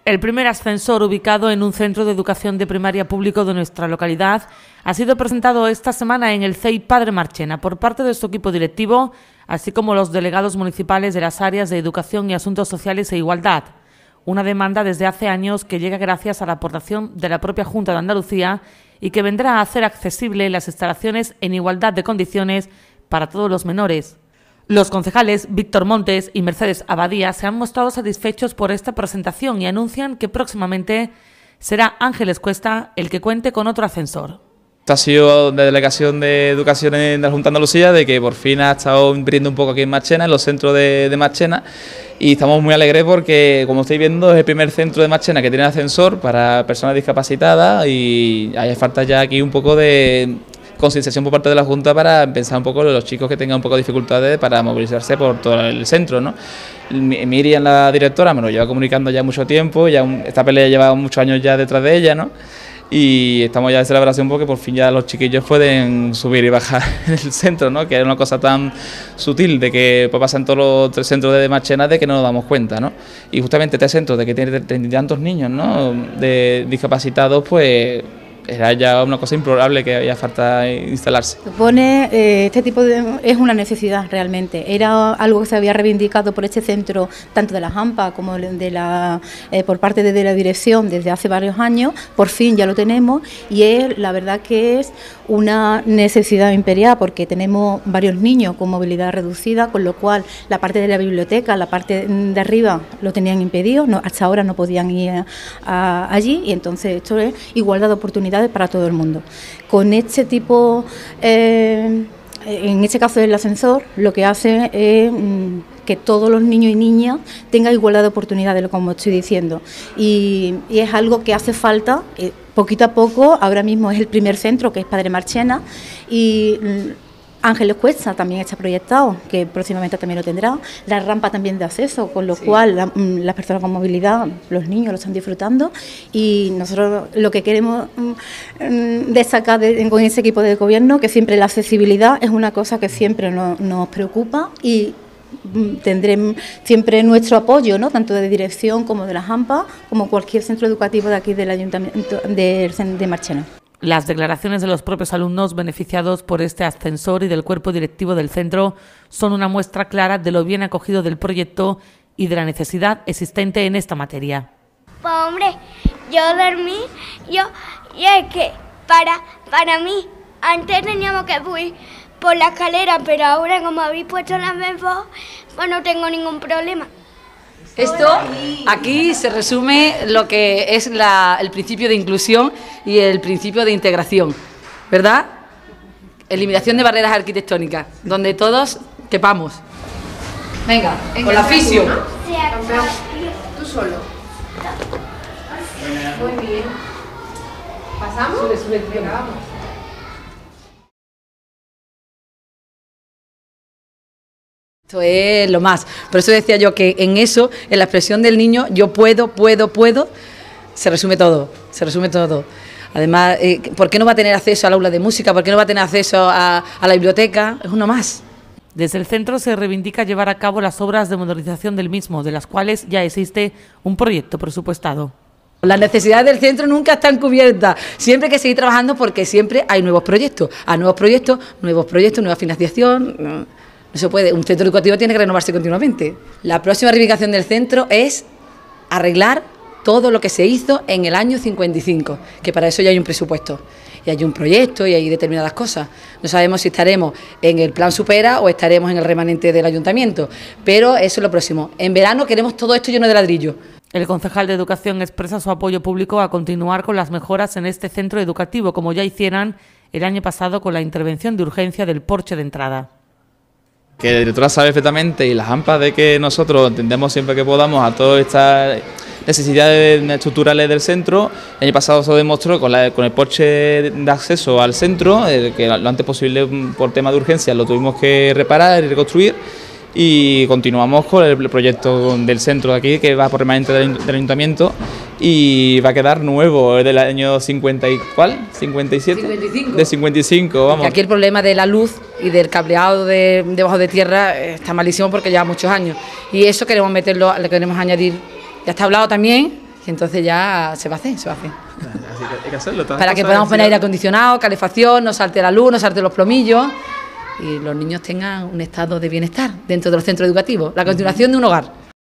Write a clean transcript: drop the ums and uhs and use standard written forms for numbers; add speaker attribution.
Speaker 1: El primer ascensor ubicado en un centro de educación de primaria público de nuestra localidad ha sido presentado esta semana en el CEI Padre Marchena por parte de su equipo directivo, así como los delegados municipales de las áreas de Educación y Asuntos Sociales e Igualdad. Una demanda desde hace años que llega gracias a la aportación de la propia Junta de Andalucía y que vendrá a hacer accesible las instalaciones en igualdad de condiciones para todos los menores. Los concejales Víctor Montes y Mercedes Abadía se han mostrado satisfechos por esta presentación y anuncian que próximamente será Ángeles Cuesta el que cuente con otro ascensor.
Speaker 2: Esto ha sido de Delegación de Educación de la Junta de Andalucía, de que por fin ha estado invirtiendo un poco aquí en Marchena, en los centros de Marchena, y estamos muy alegres porque, como estáis viendo, es el primer centro de Marchena que tiene ascensor para personas discapacitadas y hay falta ya aquí un poco de concienciación por parte de la Junta para pensar un poco en los chicos que tengan un poco de dificultades para movilizarse por todo el centro, ¿no? Miriam, la directora, me lo lleva comunicando ya mucho tiempo, esta pelea lleva muchos años ya detrás de ella, ¿no? Y estamos ya de celebración porque por fin ya los chiquillos pueden subir y bajar en el centro, ¿no? Que es una cosa tan sutil de que pues, pasa en todos los tres centros de Marchena de que no nos damos cuenta, ¿no? Y justamente este centro de que tiene tantos niños, ¿no? De discapacitados, pues era ya una cosa improbable que había falta instalarse.
Speaker 3: Supone, este tipo es una necesidad realmente, era algo que se había reivindicado por este centro, tanto de la AMPA como por parte de la dirección desde hace varios años, por fin ya lo tenemos y la verdad que es una necesidad imperial porque tenemos varios niños con movilidad reducida, con lo cual la parte de la biblioteca, la parte de arriba lo tenían impedido, hasta ahora no podían ir allí y entonces esto es igualdad de oportunidades para todo el mundo. Con este tipo, en este caso del ascensor, lo que hace es que todos los niños y niñas tengan igualdad de oportunidades, como estoy diciendo, y es algo que hace falta poquito a poco. Ahora mismo es el primer centro, que es Padre Marchena, y Ángeles Cuesta también está proyectado, que próximamente también lo tendrá, la rampa también de acceso, con lo cual las personas con movilidad, los niños lo están disfrutando y nosotros lo que queremos destacar con ese equipo de gobierno, que siempre la accesibilidad es una cosa que siempre nos preocupa y tendremos siempre nuestro apoyo, ¿no? Tanto de dirección como de la AMPA, como cualquier centro educativo de aquí del Ayuntamiento de Marchena.
Speaker 1: Las declaraciones de los propios alumnos beneficiados por este ascensor y del cuerpo directivo del centro son una muestra clara de lo bien acogido del proyecto y de la necesidad existente en esta materia.
Speaker 4: Pues hombre, yo dormí, y es que para mí, antes teníamos que subir por la escalera, pero ahora como habéis puesto las mesas, pues no tengo ningún problema.
Speaker 5: Esto aquí se resume lo que es el principio de inclusión y el principio de integración, ¿verdad? Eliminación de barreras arquitectónicas, donde todos quepamos. Venga, con la fisio.
Speaker 4: Sí,
Speaker 6: campeón, tú solo. Muy bien. ¿Pasamos? Venga, vamos.
Speaker 5: Esto es lo más. Por eso decía yo que en eso, en la expresión del niño, yo puedo, se resume todo, Además, ¿por qué no va a tener acceso al aula de música? ¿Por qué no va a tener acceso a la biblioteca? Es uno más.
Speaker 1: Desde el centro se reivindica llevar a cabo las obras de modernización del mismo, de las cuales ya existe un proyecto presupuestado.
Speaker 5: Las necesidades del centro nunca están cubiertas. Siempre hay que seguir trabajando porque siempre hay nuevos proyectos. Nueva financiación. No se puede, un centro educativo tiene que renovarse continuamente. La próxima reivindicación del centro es arreglar todo lo que se hizo en el año 55, que para eso ya hay un presupuesto, y hay un proyecto y hay determinadas cosas. No sabemos si estaremos en el plan Supera o estaremos en el remanente del ayuntamiento, pero eso es lo próximo. En verano queremos todo esto lleno de ladrillo.
Speaker 1: El concejal de Educación expresa su apoyo público a continuar con las mejoras en este centro educativo, como ya hicieran el año pasado con la intervención de urgencia del porche de entrada.
Speaker 2: Que la directora sabe perfectamente y las AMPA de que nosotros atendemos siempre que podamos a todas estas necesidades estructurales del centro. El año pasado se demostró con el porche de acceso al centro, que lo antes posible por tema de urgencia lo tuvimos que reparar y reconstruir. Y continuamos con el proyecto del centro de aquí, que va por remanente del ayuntamiento y va a quedar nuevo, es del año 50 y ¿cuál? 57.
Speaker 5: 55.
Speaker 2: De 55, vamos.
Speaker 5: Y aquí el problema de la luz y del cableado debajo de tierra está malísimo porque lleva muchos años. Y eso queremos meterlo, le queremos añadir. Ya está hablado también Y entonces ya se va a hacer.
Speaker 2: Así que hay que hacerlo.
Speaker 5: Para que podamos poner aire acondicionado, calefacción, no salte la luz, no salte los plomillos y los niños tengan un estado de bienestar dentro de los centros educativos. La continuación de un hogar.